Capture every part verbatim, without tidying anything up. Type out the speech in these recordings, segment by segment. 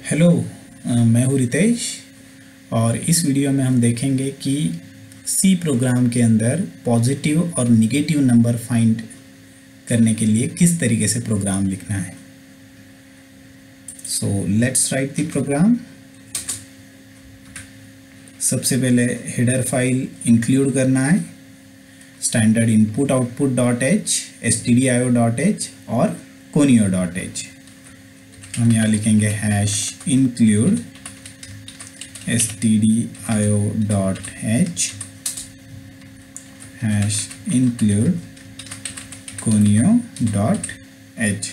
Hello, मैं हूँ रितेश और इस वीडियो में हम देखेंगे कि सी प्रोग्राम के अंदर पॉजिटिव और निगेटिव नंबर फाइंड करने के लिए किस तरीके से प्रोग्राम लिखना है। So let's write the program. सबसे पहले हेडर फाइल इंक्लूड करना है, standard input output dot H, S T D I O dot H और कोनियो डॉट एच। हम यहाँ लिखेंगे hash include S T D I O dot H, hash include conio dot H.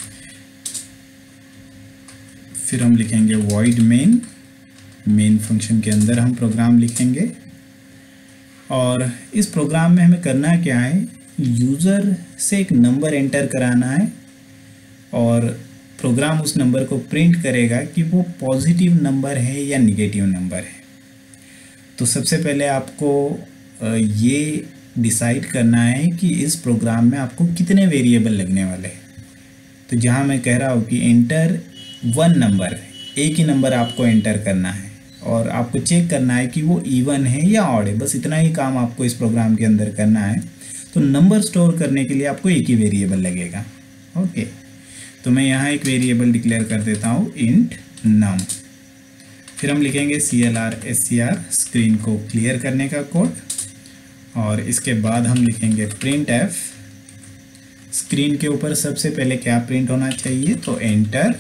फिर हम लिखेंगे void main, main function के अंदर हम प्रोग्राम लिखेंगे। और इस प्रोग्राम में हमें करना क्या है, यूज़र से एक नंबर एंटर कराना है और प्रोग्राम उस नंबर को प्रिंट करेगा कि वो पॉजिटिव नंबर है या निगेटिव नंबर है। तो सबसे पहले आपको ये डिसाइड करना है कि इस प्रोग्राम में आपको कितने वेरिएबल लगने वाले हैं। तो जहाँ मैं कह रहा हूँ कि एंटर वन नंबर, एक ही नंबर आपको एंटर करना है और आपको चेक करना है कि वो इवन है या ऑड है। बस इतना ही काम आपको इस प्रोग्राम के अंदर करना है। तो नंबर स्टोर करने के लिए आपको एक ही वेरिएबल लगेगा। ओके, तो मैं यहाँ एक वेरिएबल डिक्लेयर कर देता हूँ इंट नम। फिर हम लिखेंगे C L R S C R, screen को क्लियर करने का कोड। और इसके बाद हम लिखेंगे प्रिंट एफ। स्क्रीन के ऊपर सबसे पहले क्या प्रिंट होना चाहिए, तो एंटर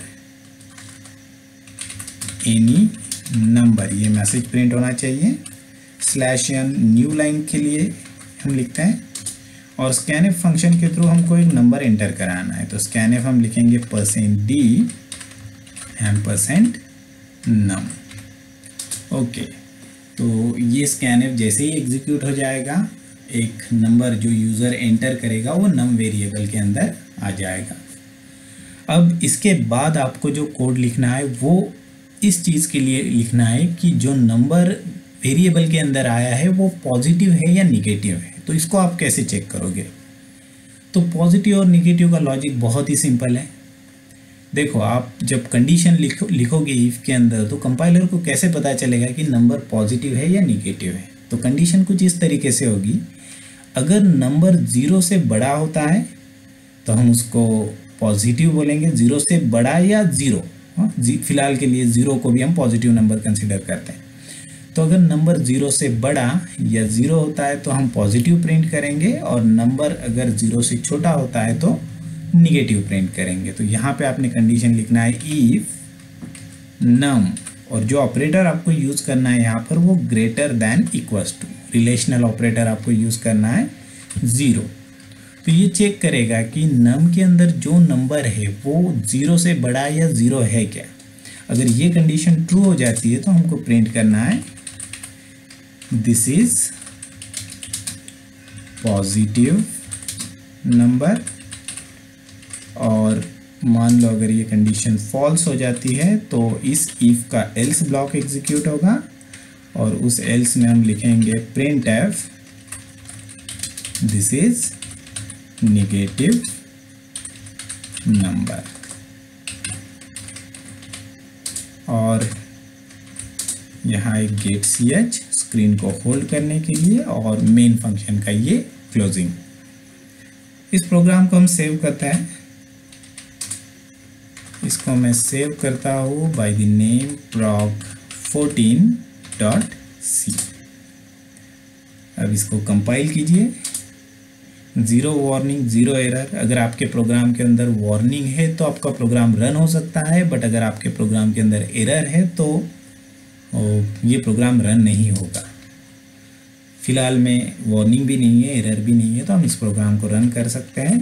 एनी नंबर, ये मैसेज प्रिंट होना चाहिए। स्लैश एन न्यू लाइन के लिए हम लिखते हैं और स्कैनएफ फंक्शन के थ्रू हमको एक नंबर एंटर कराना है। तो स्कैनएफ हम लिखेंगे percent D and percent num. Okay, तो ये स्कैनएफ जैसे ही एग्जीक्यूट हो जाएगा, एक नंबर जो यूज़र एंटर करेगा वो नम वेरिएबल के अंदर आ जाएगा। अब इसके बाद आपको जो कोड लिखना है वो इस चीज़ के लिए लिखना है कि जो नंबर वेरिएबल के अंदर आया है वो पॉजिटिव है या निगेटिव है। तो इसको आप कैसे चेक करोगे, तो पॉजिटिव और निगेटिव का लॉजिक बहुत ही सिंपल है। देखो, आप जब कंडीशन लिखो लिखोगे इफ के अंदर, तो कंपाइलर को कैसे पता चलेगा कि नंबर पॉजिटिव है या निगेटिव है। तो कंडीशन कुछ इस तरीके से होगी, अगर नंबर ज़ीरो से बड़ा होता है तो हम उसको पॉजिटिव बोलेंगे, ज़ीरो से बड़ा या ज़ीरो, फिलहाल के लिए ज़ीरो को भी हम पॉजिटिव नंबर कंसिडर करते हैं। तो अगर नंबर ज़ीरो से बड़ा या ज़ीरो होता है तो हम पॉजिटिव प्रिंट करेंगे और नंबर अगर ज़ीरो से छोटा होता है तो निगेटिव प्रिंट करेंगे। तो यहाँ पे आपने कंडीशन लिखना है इफ नम, और जो ऑपरेटर आपको यूज़ करना है यहाँ पर वो greater than equals to, relational operator आपको यूज़ करना है ज़ीरो। तो ये चेक करेगा कि नम के अंदर जो नंबर है वो ज़ीरो से बड़ा या ज़ीरो है क्या। अगर ये कंडीशन ट्रू हो जाती है तो हमको प्रिंट करना है दिस इज पॉजिटिव नंबर। और मान लो अगर ये कंडीशन फॉल्स हो जाती है तो इस इफ का एल्स ब्लॉक एग्जीक्यूट होगा और उस एल्स में हम लिखेंगे print F this is negative number. और यहाँ एक गेट सी एच, स्क्रीन को होल्ड करने के लिए, और मेन फंक्शन का ये क्लोजिंग। इस प्रोग्राम को हम सेव करते हैं। इसको मैं सेव करता हूँ by the name prog fourteen dot C. अब इसको कंपाइल कीजिए। Zero warning, zero error. अगर आपके प्रोग्राम के अंदर वार्निंग है तो आपका प्रोग्राम रन हो सकता है, बट अगर आपके प्रोग्राम के अंदर एरर है तो ये प्रोग्राम रन नहीं होगा। फिलहाल में वार्निंग भी नहीं है, एरर भी नहीं है, तो हम इस प्रोग्राम को रन कर सकते हैं।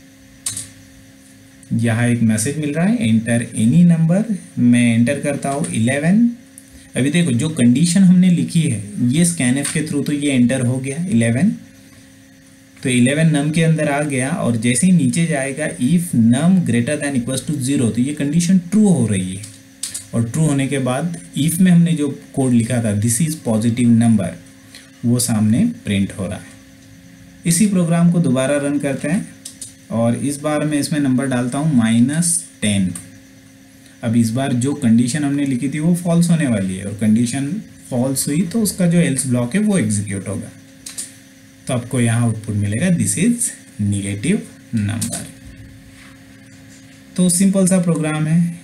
यहाँ एक मैसेज मिल रहा है एंटर एनी नंबर। मैं एंटर करता हूँ इलेवन। अभी देखो, जो कंडीशन हमने लिखी है ये स्कैनएफ के थ्रू तो ये एंटर हो गया इलेवन। तो इलेवन नम के अंदर आ गया और जैसे ही नीचे जाएगा if num greater than equals to zero, तो ये कंडीशन ट्रू हो रही है। और ट्रू होने के बाद इफ में हमने जो कोड लिखा था दिस इज पॉजिटिव नंबर, वो सामने प्रिंट हो रहा है। इसी प्रोग्राम को दोबारा रन करते हैं और इस बार मैं इसमें नंबर डालता हूँ माइनस टेन। अब इस बार जो कंडीशन हमने लिखी थी वो फॉल्स होने वाली है, और कंडीशन फॉल्स हुई तो उसका जो एल्स ब्लॉक है वो एग्जीक्यूट होगा। तो आपको यहाँ आउटपुट मिलेगा दिस इज निगेटिव नंबर। तो सिंपल सा प्रोग्राम है,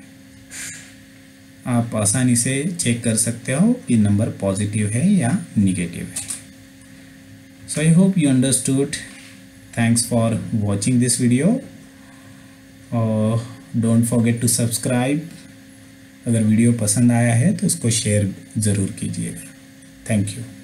आप आसानी से चेक कर सकते हो कि नंबर पॉजिटिव है या निगेटिव है। So I hope you understood. Thanks for watching this video और डोंट फॉरगेट टू सब्सक्राइब। अगर वीडियो पसंद आया है तो उसको शेयर ज़रूर कीजिएगा। Thank you.